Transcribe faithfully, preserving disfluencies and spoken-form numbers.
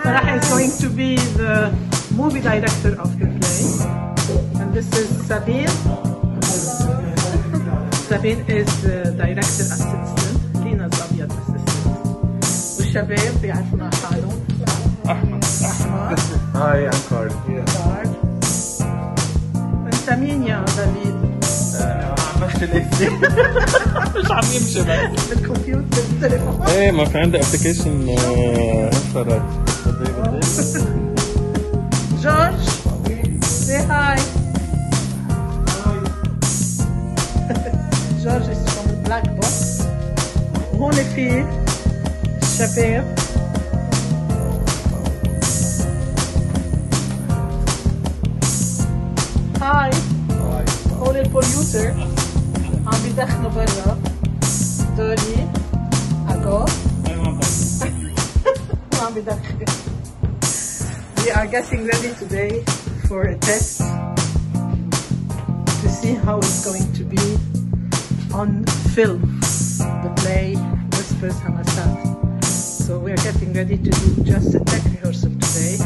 Farah is going to be the movie director of the play. And this is Sabine. Sabine is the director assistant. Lina الأبيض assistant. والشباب بيعرفونا حالهم. أحمد. أحمد. هاي I'm Card. Card. أنت مين يا دافيد؟ عملت الاسم. مش عم يمشي بس. بالكمبيوتر بالتليفون. ايه ما في عندي ابلكيشن انفراد. جورج. Say hi. جورج is from the black box. وهون في الشباب. هاي. هون البوليوتر. عم بيدخنوا برا. دوري. أجو. عم بيدخن. We are getting ready today for a test to see how it's going to be on film, the play Whispers Hamasat. So we are getting ready to do just a tech rehearsal today.